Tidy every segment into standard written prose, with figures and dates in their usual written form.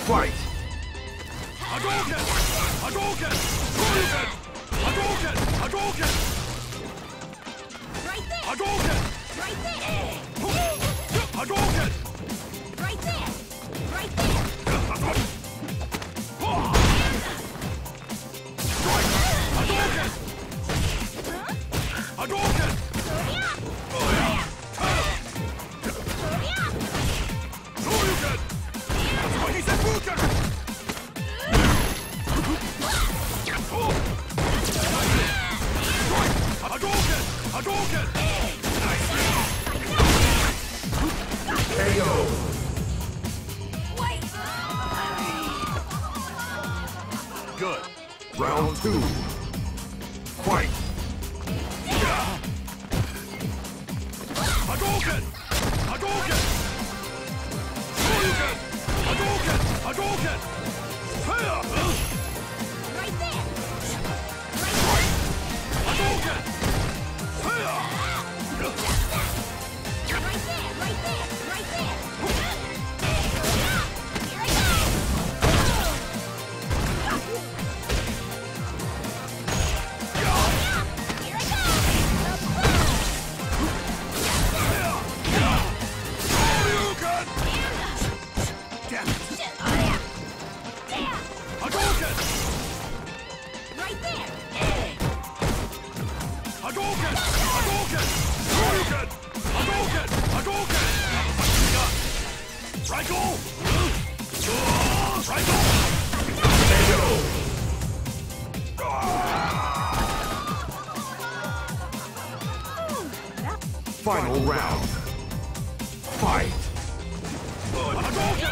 Fight! Hadouken! Hadouken! Hadouken! Hadouken! Hadouken! Right there! Hadouken! Right there! Hadouken! Right there! Right there! Hadouken! Hadouken! Shoryuken! Hadouken! Hadouken! Hadouken! KO! Wait! Good. Round 2. Fight! Hadouken! Hadouken! Shoryuken! Hadouken! Hadouken! Fire! Right there! Hadouken! Fire! Right there! Right there! Right there! Here I go! Here I go! Shoryuken! Damn it! Hadouken! Right there! Hadouken! Hadouken! Shoryuken! Hadouken! Hadouken! Triangle! Triangle! KO! Final round. Fight! Hadouken!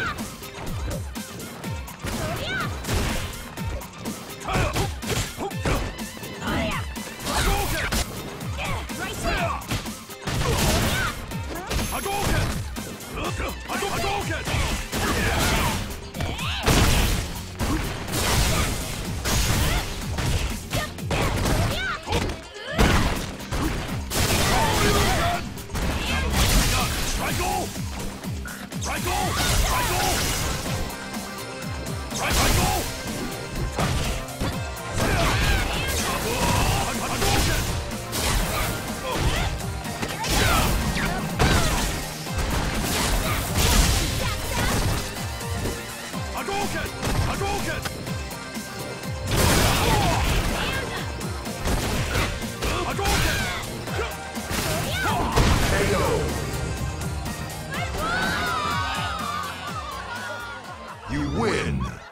Hadouken! Right there! Hadouken! Hadouken! Triangle! Triangle! Triangle! Triangle! Hadouken! Hadouken! Hadouken! Hadouken! KO! You win!